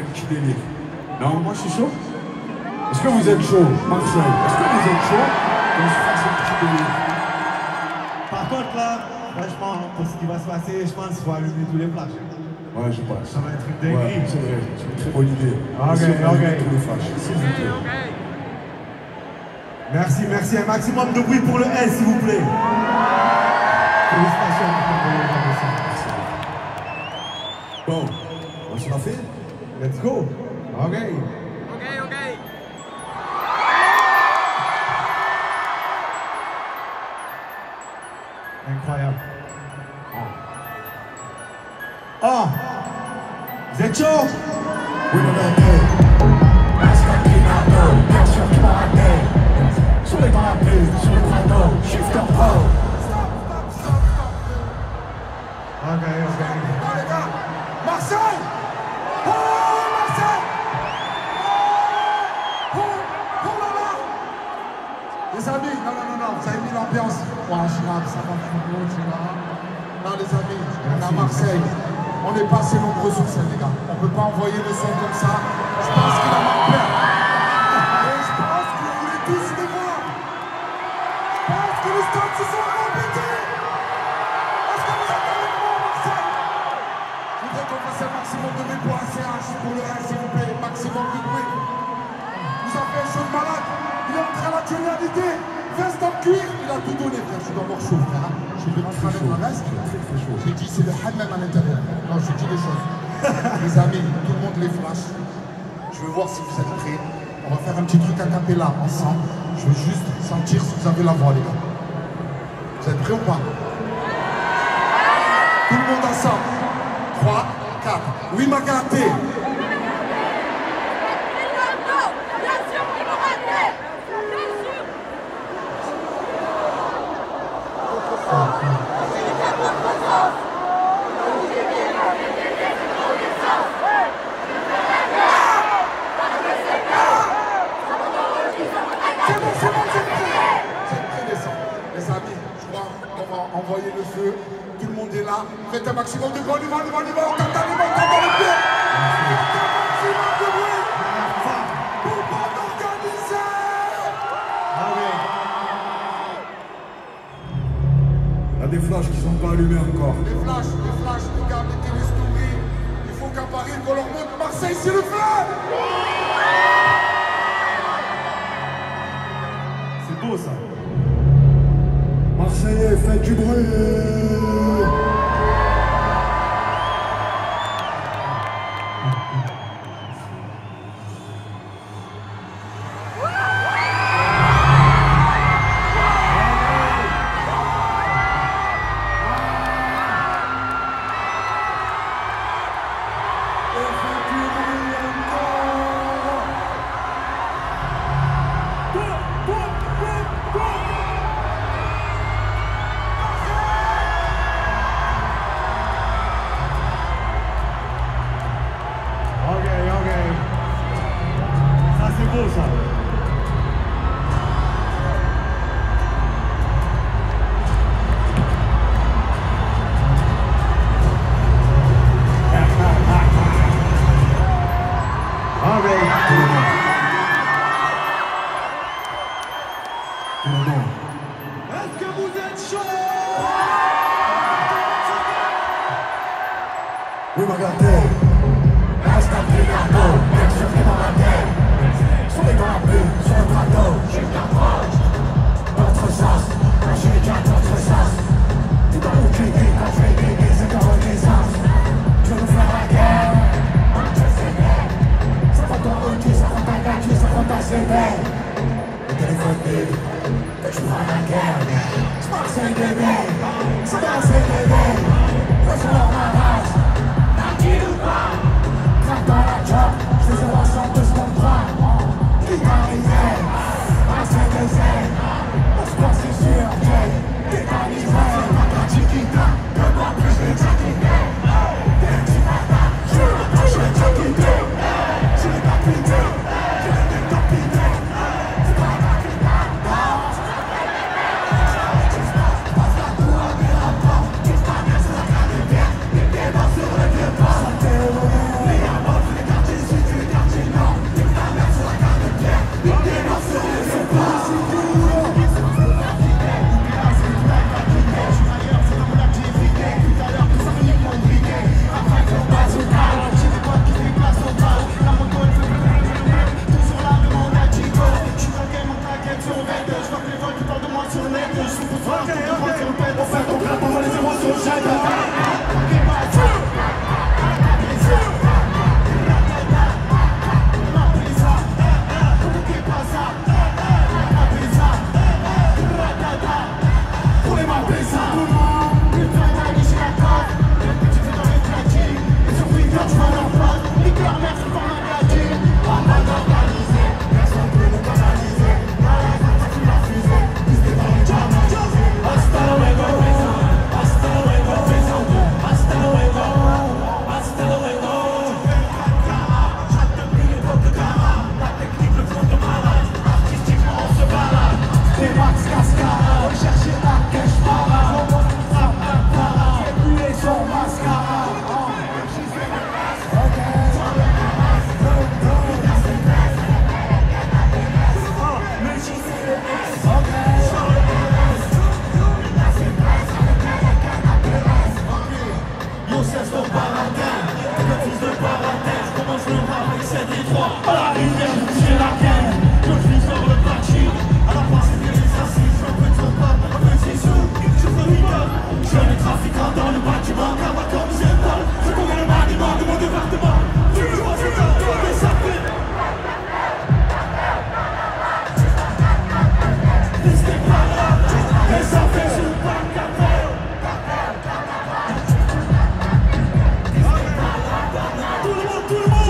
un petit délire. Non, moi je suis chaud. Est-ce que vous êtes chaud, Marseille? Est-ce que vous êtes chaud? On se fasse un petit délire. Par contre là, franchement, pour ce qui va se passer, je pense qu'il faut allumer tous les flashs. Ouais, je pense. Ça va être une dinguerie. Ouais, c'est vrai, c'est une très bonne idée. Ok. Tous les flashs, s'il vous plaît. Merci. Un maximum de bruit pour le S, s'il vous plaît. Félicitations pour le merci. Bon, on se la fait? Let's go. Ok. Incroyable. Oh, vous êtes chaud? Oui, on a été. Bien sûr qu'il m'a raté. Sur les parapluies, sur le panneau, shifter pro. Ok. Ah, les gars, Marseille! Oh, Marseille! Oh là là! Les amis, non, vous avez mis l'ambiance. Ouais, Chirab, ça va foutre, Chirab. Non, les amis, on est à Marseille. On n'est pas assez nombreux sur scène, les gars. On ne peut pas envoyer le son comme ça. Je pense qu'il a mal peur. Et je pense que vous voulez tous les voir. Je pense que les stades se sont remplis. Est-ce que vous êtes avec moi, Marseille? Je voudrais qu'on fasse un maximum de bruit pour un CH, pour le R, s'il vous plaît. Maximum de bruit. Vous avez fait un show de malade. Il est entré à la actualité. Veste en cuir. Il a tout donné, frère. Je dois avoir chaud, frère. J'ai vu rentrer avec ma veste. J'ai dit, c'est le hammam à l'intérieur. Non, je dis les choses. Les amis, tout le monde les flash. Je veux voir si vous êtes prêts. On va faire un petit truc à cappella ensemble. Je veux juste sentir si vous avez la voix, les gars. Vous êtes prêts ou pas? Tout le monde ensemble. 3, 4. Oui, m'a gâté. Envoyez le feu, tout le monde est là, faites un maximum de bruit, on y va, on tente les mains, on tente les pieds. Faites un maximum de bruit pour pas organiser. Il y a des flashs qui sont pas allumés encore. Les flashs, les gars, mettez les stories. Il faut qu'à Paris, qu'on leur montre Marseille, c'est le feu. C'est beau ça. Marseillais, faites du bruit! c'est Détroit, à la rivière, j'ai la guerre. Je vis sur le parking, à la place des exercices, un peu de pop, un peu de sous, je veux rigole. Je les trafiquants dans le bâtiment, car comme c'est pas, je connais le maniement de mon département. Tu vois, c'est un tour de sa peine. Restez pas là, et ça fait sur le bac d'appel. Tout le monde, tout le monde.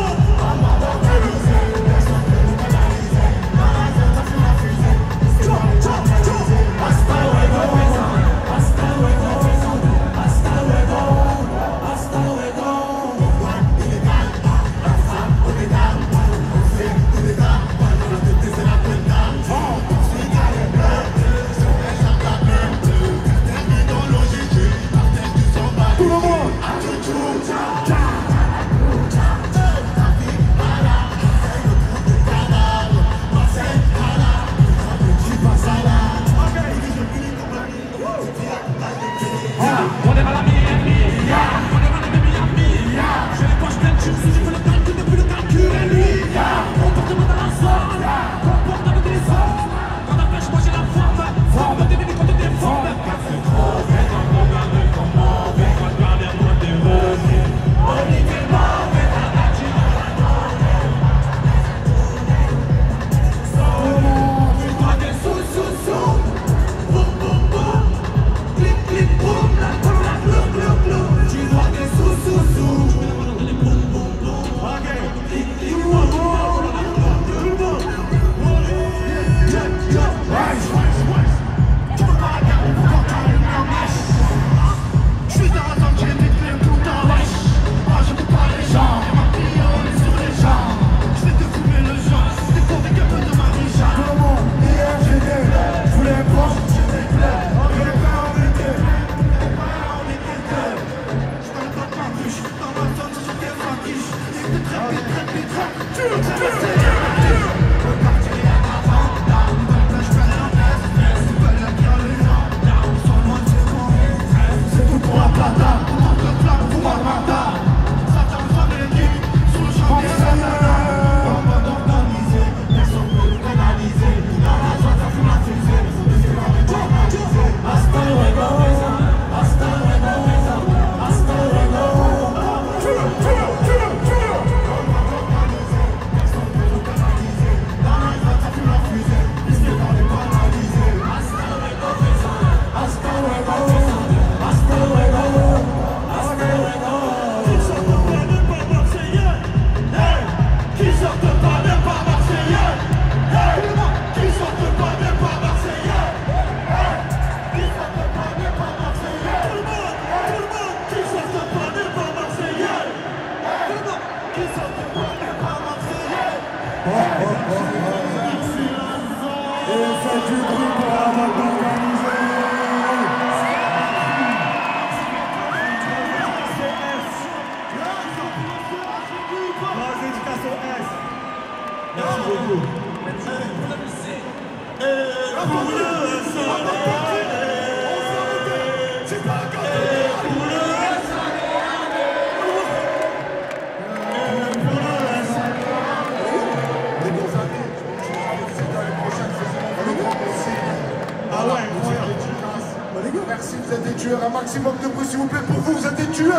Merci, vous êtes des tueurs. Un maximum de bruit, s'il vous plaît, pour vous, vous êtes des tueurs.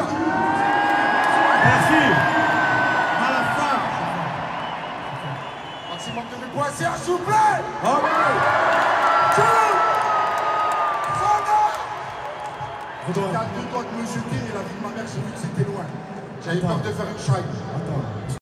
Merci. À la fin. Maximum de bruit. Voici, s'il vous plaît. All right. J'étais à 2 doigts de me jeter, et la vie de ma mère, j'ai vu que c'était loin. J'avais peur de faire une chaille.